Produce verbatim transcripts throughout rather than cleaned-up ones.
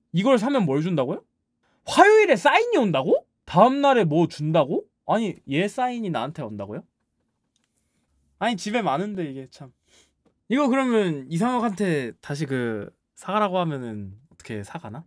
이걸 사면 뭘 준다고요? 화요일에 사인이 온다고? 다음날에 뭐 준다고? 아니 얘 사인이 나한테 온다고요? 아니 집에 많은데 이게 참. 이거 그러면 이상혁한테 다시 그 사가라고 하면은 어떻게 사가나?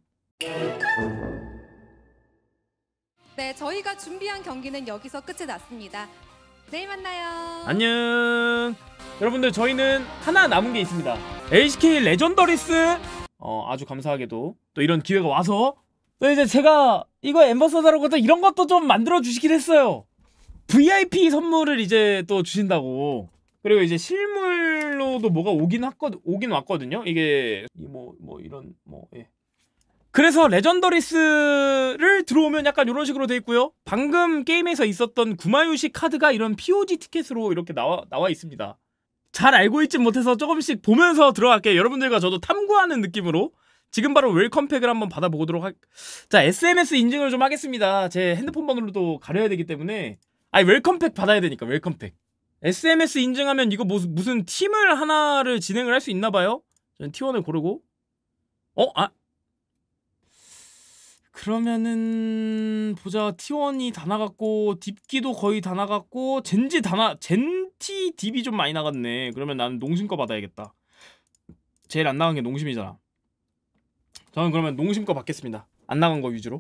네, 저희가 준비한 경기는 여기서 끝이 났습니다. 내일 만나요. 안녕. 여러분들 저희는 하나 남은 게 있습니다. 엘씨케이 레전더리스 어 아주 감사하게도 또 이런 기회가 와서 또 이제 제가 이거 엠버서더라고 또 이런 것도 좀 만들어 주시긴 했어요. 브이아이피 선물을 이제 또 주신다고. 그리고 이제 실물로도 뭐가 오긴 왔거든, 오긴 왔거든요. 이게 뭐 뭐 이런 뭐 예. 그래서 레전더리스를 들어오면 약간 이런 식으로 돼 있고요. 방금 게임에서 있었던 구마유시 카드가 이런 피오지 티켓으로 이렇게 나와 나와 있습니다. 잘 알고 있진 못해서 조금씩 보면서 들어갈게요. 여러분들과 저도 탐구하는 느낌으로 지금 바로 웰컴팩을 한번 받아보도록 할... 자, 에스엠에스 인증을 좀 하겠습니다. 제 핸드폰 번호로도 가려야 되기 때문에 아니 웰컴팩 받아야 되니까 웰컴팩. 에스엠에스 인증하면 이거 무슨, 무슨 팀을 하나를 진행을 할 수 있나봐요. 저는 티원을 고르고 어? 아 그러면은 보자. 티원이 다 나갔고 딥기도 거의 다 나갔고 젠지 다 나... 젠티 딥이 좀 많이 나갔네. 그러면 나는 농심 거 받아야겠다. 제일 안 나간 게 농심이잖아. 저는 그러면 농심 거 받겠습니다. 안 나간 거 위주로.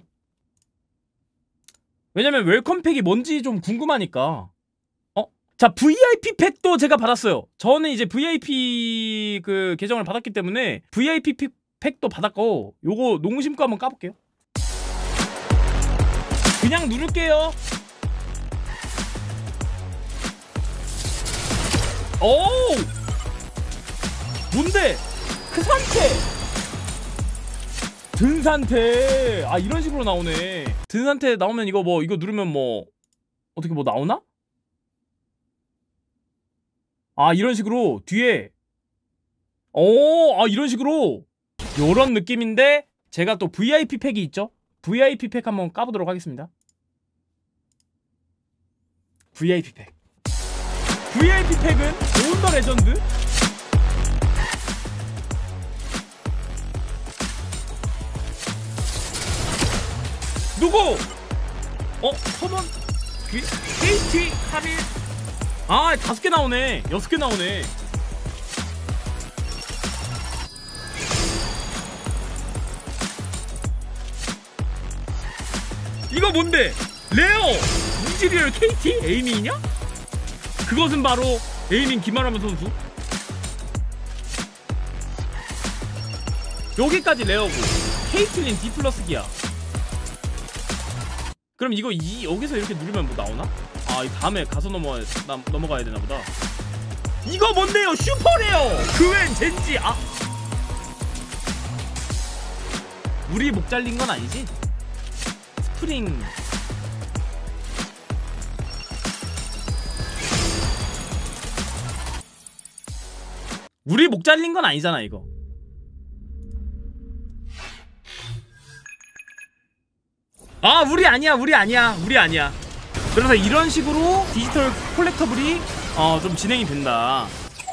왜냐면 웰컴팩이 뭔지 좀 궁금하니까. 어? 자, 브이아이피 팩도 제가 받았어요. 저는 이제 브이아이피 그 계정을 받았기 때문에 브이아이피 팩도 받았고 요거 농심 거 한번 까볼게요. 그냥 누를게요. 오! 뭔데? 크산테! 든산테! 아 이런 식으로 나오네. 든산테 나오면 이거 뭐 이거 누르면 뭐 어떻게 뭐 나오나? 아 이런 식으로 뒤에 오! 아 이런 식으로 요런 느낌인데 제가 또 브이아이피 팩이 있죠? 브이아이피 팩 한번 까보도록 하겠습니다. 브이아이피 팩. 브이아이피 팩은 온 더 레전드. 누구? 어? 서먼 케이티 카밀. 아 다섯 개 나오네. 여섯 개 나오네. 이거 뭔데? 레어! 이지리얼 케이티? 에이밍이냐? 그것은 바로 에이밍 김아람 선수. 여기까지 레어고 케이틀린 D 플러스 기아. 그럼 이거 이 여기서 이렇게 누르면 뭐 나오나? 아, 이 다음에 가서 넘어 나, 넘어가야 되나 보다. 이거 뭔데요? 슈퍼레어! 그웬 젠지. 아, 우리 목 잘린 건 아니지? 스프링. 우리 목 잘린 건 아니잖아 이거. 아 우리 아니야 우리 아니야 우리 아니야. 그래서 이런 식으로 디지털 콜렉터블이 어 좀 진행이 된다.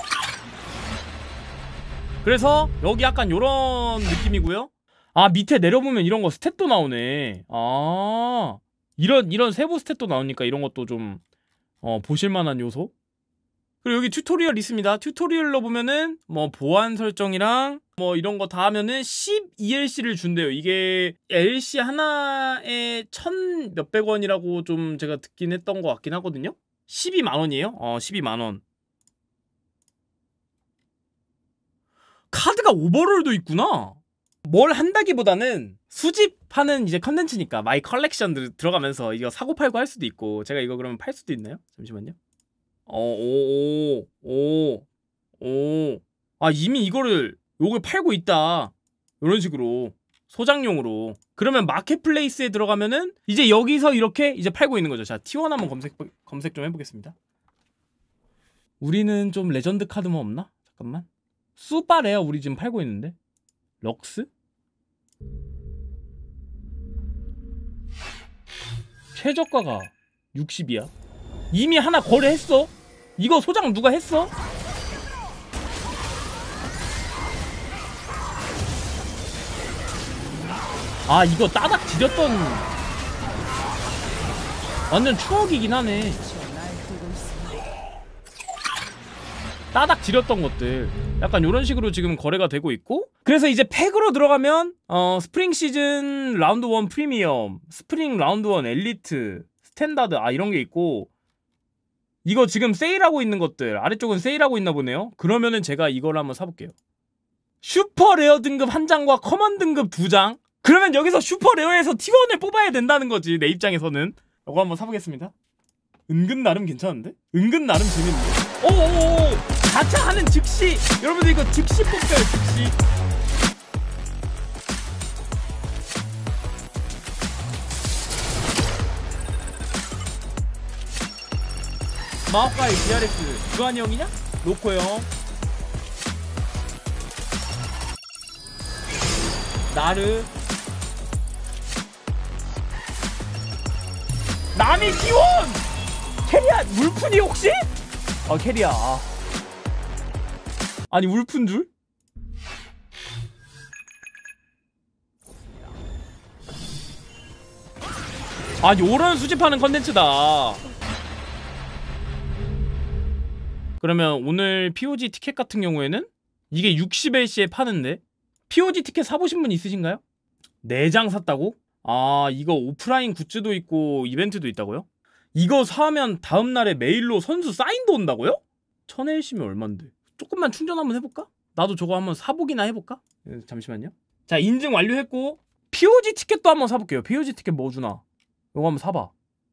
그래서 여기 약간 요런 느낌이고요. 아 밑에 내려보면 이런 거 스탯도 나오네. 아 이런 이런 세부 스탯도 나오니까 이런 것도 좀 어 보실만한 요소. 그리고 여기 튜토리얼 있습니다. 튜토리얼로 보면은 뭐 보안 설정이랑 뭐 이런 거 다 하면은 십이 엘씨를 준대요. 이게 엘씨 하나에 천 몇백 원이라고 좀 제가 듣긴 했던 것 같긴 하거든요. 십이만 원이에요? 어 십이만 원. 카드가 오버롤도 있구나. 뭘 한다기보다는 수집하는 이제 컨텐츠니까 마이 컬렉션 들어가면서 이거 사고 팔고 할 수도 있고. 제가 이거 그러면 팔 수도 있나요? 잠시만요. 어, 오, 오, 오. 아, 이미 이거를, 요걸 팔고 있다. 이런 식으로. 소장용으로. 그러면 마켓플레이스에 들어가면은, 이제 여기서 이렇게 이제 팔고 있는 거죠. 자, 티원 한번 검색, 검색 좀 해보겠습니다. 우리는 좀 레전드 카드만 없나? 잠깐만. 수빠레어 우리 지금 팔고 있는데. 럭스? 최저가가 육십이야. 이미 하나 거래했어? 이거 소장 누가 했어? 아 이거 따닥 지렸던 완전 추억이긴 하네. 따닥 지렸던 것들 약간 요런 식으로 지금 거래가 되고 있고, 그래서 이제 팩으로 들어가면 어 스프링 시즌 라운드 일 프리미엄, 스프링 라운드 일 엘리트, 스탠다드 아 이런 게 있고, 이거 지금 세일하고 있는 것들 아래쪽은 세일하고 있나 보네요. 그러면은 제가 이걸 한번 사볼게요. 슈퍼 레어 등급 한 장과 커먼 등급 두 장. 그러면 여기서 슈퍼 레어에서 티 원을 뽑아야 된다는 거지, 내 입장에서는. 이거 한번 사보겠습니다. 은근 나름 괜찮은데? 은근 나름 재밌는데? 오오오! 가차 하는 즉시! 여러분들 이거 즉시 뽑혀요, 즉시. 마오카이 디알엑스 주한이 형이냐? 로코 형. 나르. 남이 기원! 캐리아 울프니 혹시? 아 캐리아. 아니 울픈 줄? 아니 오런 수집하는 컨텐츠다. 그러면 오늘 피오지 티켓 같은 경우에는 이게 육십 엘씨에 파는데, 피오지 티켓 사보신 분 있으신가요? 네 장 샀다고? 아 이거 오프라인 굿즈도 있고 이벤트도 있다고요? 이거 사면 다음날에 메일로 선수 사인도 온다고요? 천 엘씨면 얼만데? 조금만 충전 한번 해볼까? 나도 저거 한번 사보기나 해볼까? 잠시만요. 자 인증 완료했고 피오지 티켓도 한번 사볼게요. 피오지 티켓 뭐 주나? 이거 한번 사봐.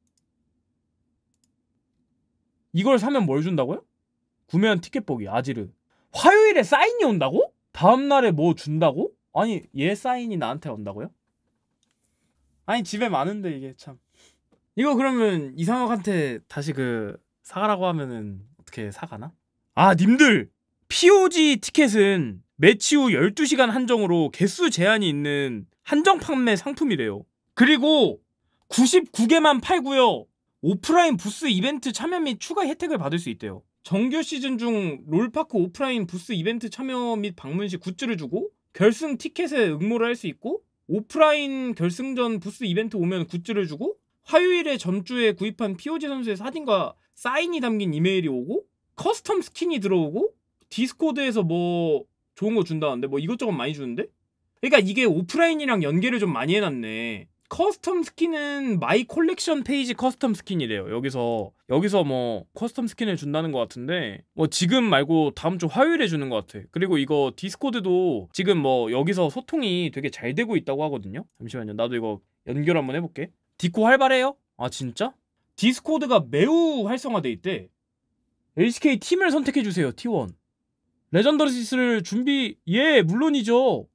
이걸 사면 뭘 준다고요? 구매한 티켓 보기 아지르. 화요일에 사인이 온다고? 다음날에 뭐 준다고? 아니 얘 사인이 나한테 온다고요? 아니 집에 많은데 이게 참. 이거 그러면 이상혁한테 다시 그 사가라고 하면은 어떻게 사가나? 아 님들! 피오지 티켓은 매치 후 열두 시간 한정으로 개수 제한이 있는 한정 판매 상품이래요. 그리고 구십구 개만 팔고요. 오프라인 부스 이벤트 참여 및 추가 혜택을 받을 수 있대요. 정규 시즌 중 롤파크 오프라인 부스 이벤트 참여 및 방문 시 굿즈를 주고, 결승 티켓에 응모를 할 수 있고, 오프라인 결승전 부스 이벤트 오면 굿즈를 주고, 화요일에 전주에 구입한 피오지 선수의 사진과 사인이 담긴 이메일이 오고, 커스텀 스킨이 들어오고, 디스코드에서 뭐 좋은 거 준다는데 뭐 이것저것 많이 주는데? 그러니까 이게 오프라인이랑 연계를 좀 많이 해놨네. 커스텀 스킨은 마이 콜렉션 페이지 커스텀 스킨이래요. 여기서 여기서 뭐 커스텀 스킨을 준다는 것 같은데, 뭐 지금 말고 다음 주 화요일에 주는 것 같아. 그리고 이거 디스코드도 지금 뭐 여기서 소통이 되게 잘 되고 있다고 하거든요. 잠시만요. 나도 이거 연결 한번 해볼게. 디코 활발해요? 아 진짜? 디스코드가 매우 활성화돼 있대. 엘씨케이 팀을 선택해주세요. 티 원. 레전더리스를 준비. 예 물론이죠.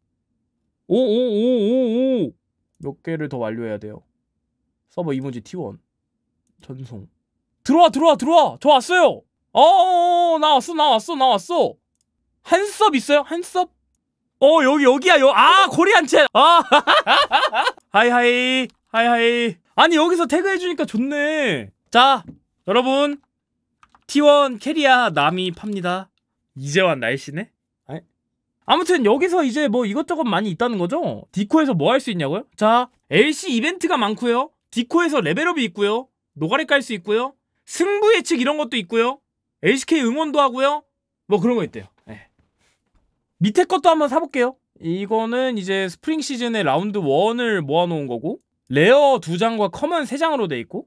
오오오오오 몇 개를 더 완료해야 돼요. 서버 이모지 티 원 전송. 들어와 들어와 들어와. 저 왔어요. 어어어 나왔어 나왔어 나왔어. 한섭 있어요? 한섭? 어 여기 여기야. 여, 아 코리안 챗. 아 하이하이 하이하이. 아니 여기서 태그해주니까 좋네. 자 여러분 티 원 캐리아 남이 팝니다. 이제와 날씨네? 아니? 아무튼 여기서 이제 뭐 이것저것 많이 있다는 거죠? 디코에서 뭐 할 수 있냐고요? 자 엘씨 이벤트가 많고요. 디코에서 레벨업이 있고요. 노가리 깔 수 있고요. 승부 예측 이런 것도 있고요. 엘씨케이 응원도 하고요. 뭐 그런 거 있대요. 네. 밑에 것도 한번 사볼게요. 이거는 이제 스프링 시즌의 라운드 일을 모아놓은 거고, 레어 두 장과 커먼 세 장으로 돼 있고,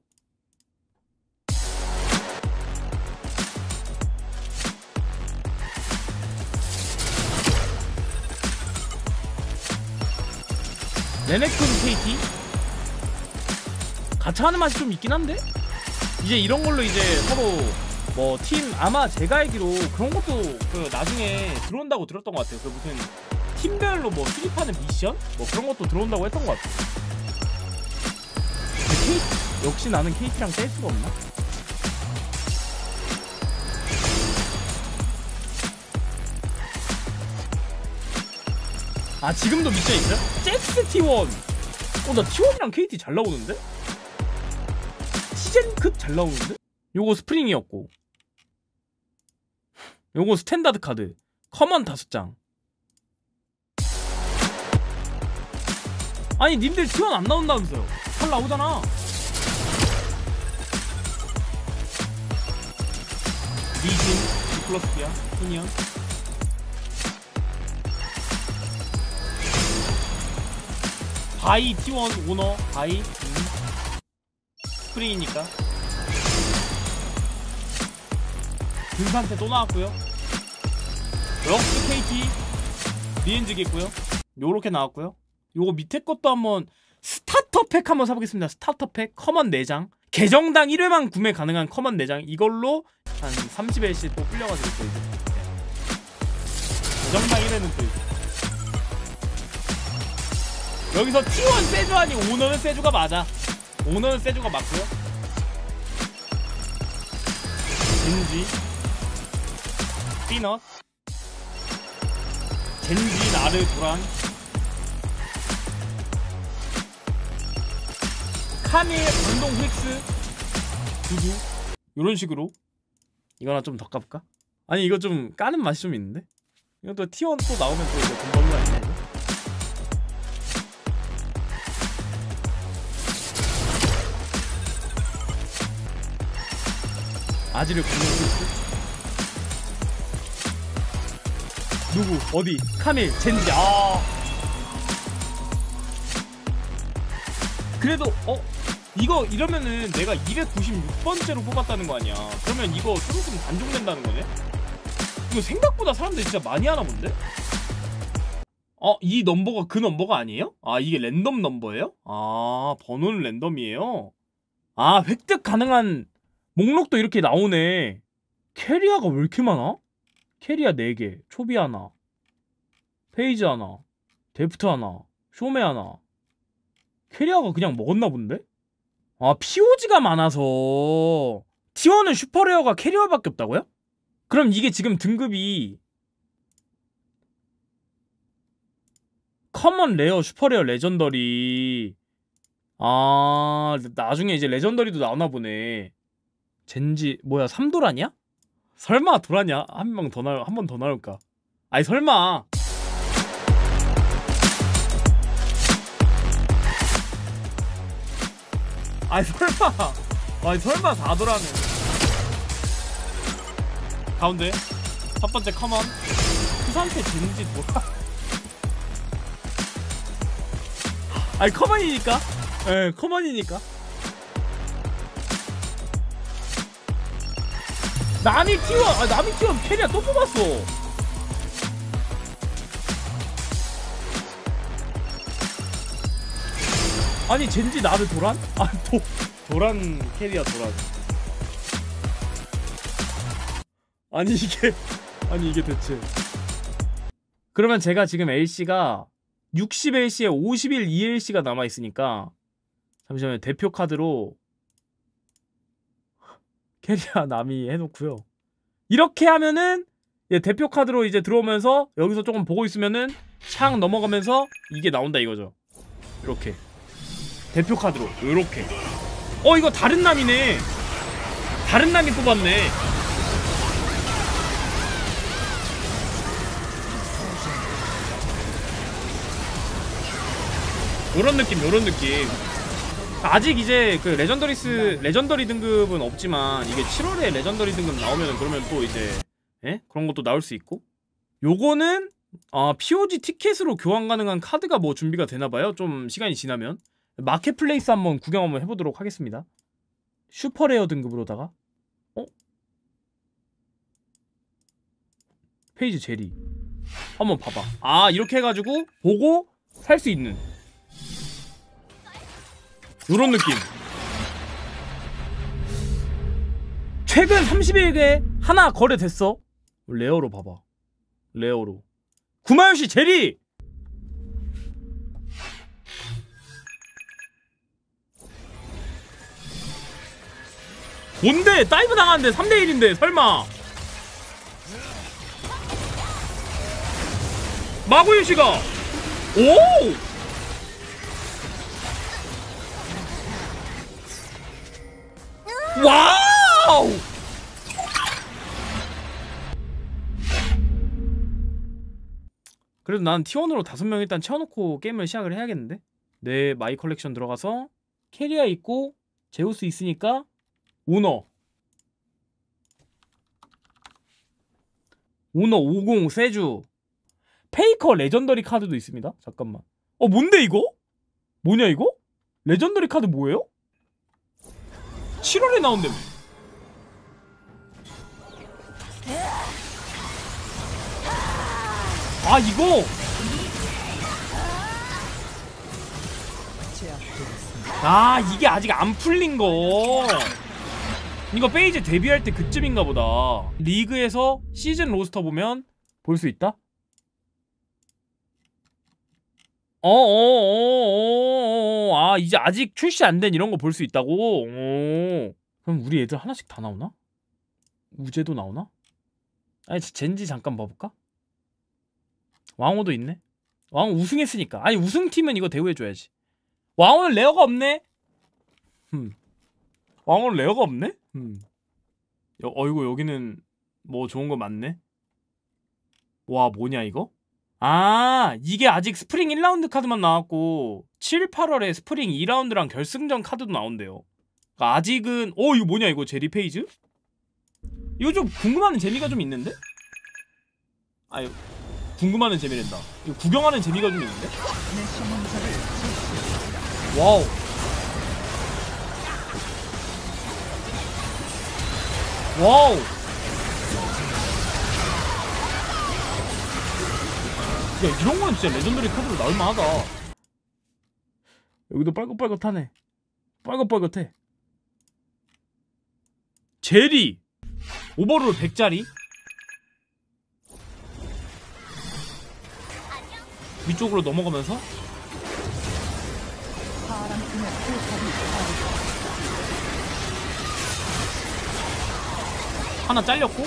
레넥톤 케이티 가차 하는 맛이 좀 있긴 한데, 이제 이런 걸로 이제 서로 뭐 팀, 아마 제가 알기로 그런 것도 그 나중에 들어온다고 들었던 것 같아요. 그 무슨 팀별로 뭐 수집하는 미션? 뭐 그런 것도 들어온다고 했던 것 같아요. 근데 케이티, 역시 나는 케이티랑 뗄 수가 없나? 아 지금도 미션 있어요? 잭스 티 원! 어 나 티 원이랑 케이티 잘 나오는데? 시젠급 잘 나오는데? 요거 스프링이었고, 요거 스탠다드 카드 커먼 다섯 장. 아니 님들 티원 안 나온다면서요. 잘 나오잖아. 리진, 플러스야, 소니언. 바이 티원 오너 바이. 음. 스프링이니까. 등산태 또 나왔고요. 럭스 케이티 리엔즈겠고요. 요렇게 나왔고요. 요거 밑에 것도 한번 스타터 팩 한번 사보겠습니다. 스타터 팩 커먼 네 장. 계정당 일 회만 구매 가능한 커먼 네 장. 이걸로 한 삼십 엘씨 또 불려가지고 또 이제 계정당 일 회는 또 이제 여기서 티원 세주 아니 오너는 세주가 맞아. 오너는 세주가 맞고요. 젠지 피넛 젠지 나르 도란 카밀 운동 힉스 두두 요런 식으로. 이거나 좀 더 까볼까? 아니 이거 좀 까는 맛이 좀 있는데? 이건 또 티원 또 나오면 또 이제 돈 버는 거 아니야 이거? 아지를 공룡 힉스 누구? 어디? 카밀 젠지. 아 그래도 어? 이거 이러면은 내가 이백구십육 번째로 뽑았다는 거 아니야. 그러면 이거 좀 있으면 단종된다는 거네? 이거 생각보다 사람들이 진짜 많이 하나 본데? 어? 이 넘버가 그 넘버가 아니에요? 아 이게 랜덤 넘버예요? 아 번호는 랜덤이에요? 아 획득 가능한 목록도 이렇게 나오네. 캐리아가 왜 이렇게 많아? 캐리아 네 개, 초비 하나, 페이지 하나, 데프트 하나, 쇼메 하나. 캐리아가 그냥 먹었나 본데? 아 피오지가 많아서 티원은 슈퍼레어가 캐리어밖에 없다고요? 그럼 이게 지금 등급이 커먼, 레어, 슈퍼레어, 레전더리. 아 나중에 이제 레전더리도 나오나 보네. 젠지 뭐야 삼 도란이야? 설마 도란이야? 한 명 더 나올 한 번 더 나올까? 아니 설마. 아니 설마. 아니 설마 사 도라네. 가운데 첫 번째 커먼 그 상태 젠지 도란. 아니 커먼이니까. 예 커먼이니까. 나미 티원! 아 나미 티원 캐리아 또 뽑았어. 아니 젠지 나를 도란? 아 도, 도란 캐리아 도란. 아니 이게 아니 이게 대체. 그러면 제가 지금 엘씨가 육십 엘씨에 오십일 이엘씨가 남아있으니까 잠시만요. 대표 카드로 캐리아 나미 해놓고요. 이렇게 하면은 예, 대표 카드로 이제 들어오면서 여기서 조금 보고 있으면은 창 넘어가면서 이게 나온다 이거죠. 이렇게 대표 카드로 이렇게. 어 이거 다른 남이네. 다른 남이 뽑았네. 요런 느낌 요런 느낌. 아직 이제 그 레전더리스 레전더리 등급은 없지만 이게 칠월에 레전더리 등급 나오면 그러면 또 이제 예? 그런 것도 나올 수 있고. 요거는 아 피오지 티켓으로 교환 가능한 카드가 뭐 준비가 되나봐요. 좀 시간이 지나면 마켓플레이스 한번 구경 한번 해보도록 하겠습니다. 슈퍼레어 등급으로다가 어? 페이지 제리 한번 봐봐. 아 이렇게 해가지고 보고 살 수 있는 요런 느낌. 최근 삼십 일에 하나 거래됐어. 레어로 봐봐. 레어로 구마요시 제리. 뭔데? 다이브 당하는데 삼 대 일인데 설마. 마구요시가 오! 와우! 그래도 난 티원으로 다섯 명 일단 채워놓고 게임을 시작을 해야겠는데? 내 마이 컬렉션 들어가서 캐리아 있고 제우스 있으니까 오너 오너 오십 세주 페이커 레전더리 카드도 있습니다. 잠깐만. 어 뭔데 이거? 뭐냐 이거? 레전더리 카드 뭐예요? 칠월에 나온다며. 아 이거 아 이게 아직 안 풀린 거. 이거 페이지 데뷔할 때 그쯤인가 보다. 리그에서 시즌 로스터 보면 볼 수 있다? 어어어어어 아 이제 아직 출시 안 된 이런 거 볼 수 있다고? 오. 그럼 우리 애들 하나씩 다 나오나? 우제도 나오나? 아니 젠지 잠깐 봐볼까? 왕호도 있네? 왕호 우승했으니까. 아니 우승팀은 이거 대우해줘야지. 왕호는 레어가 없네? 음. 왕호는 레어가 없네? 음. 여, 어이구 여기는 뭐 좋은 거 많네? 와 뭐냐 이거? 아 이게 아직 스프링 일 라운드 카드만 나왔고 칠, 팔월에 스프링 이 라운드랑 결승전 카드도 나온대요. 그러니까 아직은 어 이거 뭐냐 이거 제리 페이즈? 이거 좀 궁금하는 재미가 좀 있는데? 아유 궁금하는 재미랜다. 이거 구경하는 재미가 좀 있는데? 와우 와우 야 이런 건 진짜 레전더리 카드로 나올 만하다. 여기도 빨갛빨갛하네. 빨갛빨갛해. 제리 오버롤 백 짜리 위쪽으로 넘어가면서 하나 잘렸고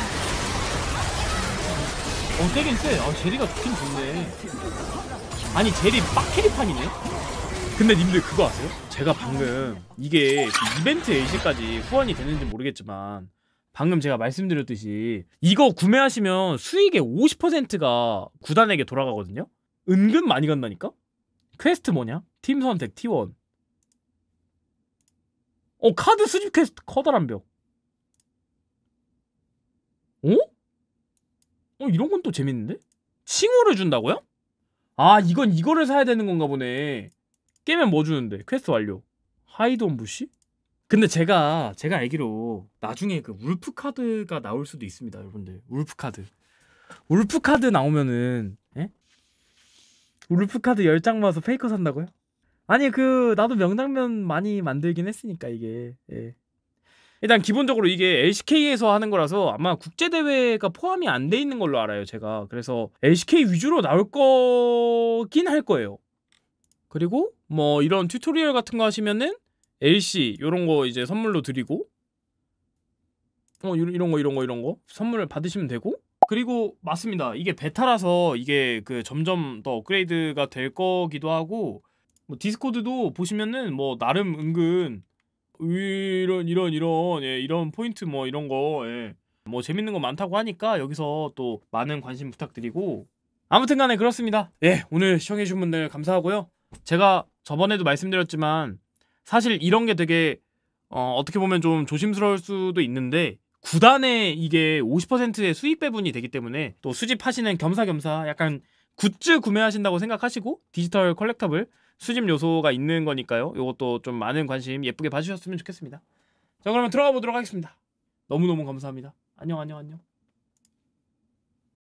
어 세긴 세. 아 제리가 좋긴 좋네. 아니 제리 빡캐리판이네. 근데 님들 그거 아세요? 제가 방금 이게 그 이벤트 에이시까지 후원이 되는지 모르겠지만 방금 제가 말씀드렸듯이 이거 구매하시면 수익의 오십 퍼센트가 구단에게 돌아가거든요? 은근 많이 간다니까? 퀘스트 뭐냐? 팀 선택 티 원. 어 카드 수집 퀘스트 커다란 벽. 어? 어 이런 건 또 재밌는데? 칭호를 준다고요? 아 이건 이거를 사야 되는 건가 보네. 깨면 뭐 주는데? 퀘스트 완료. 하이드 온 부시? 근데 제가 제가 알기로 나중에 그 울프 카드가 나올 수도 있습니다 여러분들. 울프 카드 울프 카드 나오면은 에? 울프 카드 열 장 모아서 페이커 산다고요? 아니 그 나도 명장면 많이 만들긴 했으니까 이게 예. 일단 기본적으로 이게 엘씨케이에서 하는 거라서 아마 국제대회가 포함이 안 돼 있는 걸로 알아요 제가. 그래서 엘씨케이 위주로 나올 거긴 할 거예요. 그리고 뭐 이런 튜토리얼 같은 거 하시면은 엘씨 요런 거 이제 선물로 드리고 어 이런 거 이런 거 이런 거 선물을 받으시면 되고. 그리고 맞습니다 이게 베타라서 이게 그 점점 더 업그레이드가 될 거기도 하고 뭐 디스코드도 보시면은 뭐 나름 은근 이런 이런 이런 예, 이런 포인트 뭐 이런 거 예. 뭐 재밌는 거 많다고 하니까 여기서 또 많은 관심 부탁드리고 아무튼 간에 그렇습니다. 예 오늘 시청해주신 분들 감사하고요. 제가 저번에도 말씀드렸지만 사실 이런 게 되게 어, 어떻게 보면 좀 조심스러울 수도 있는데 구단에 이게 오십 퍼센트의 수익 배분이 되기 때문에 또 수집하시는 겸사겸사 약간 굿즈 구매하신다고 생각하시고 디지털 컬렉터블 수집 요소가 있는 거니까요. 이것도 좀 많은 관심 예쁘게 봐주셨으면 좋겠습니다. 자 그러면 들어가 보도록 하겠습니다. 너무너무 감사합니다. 안녕 안녕 안녕.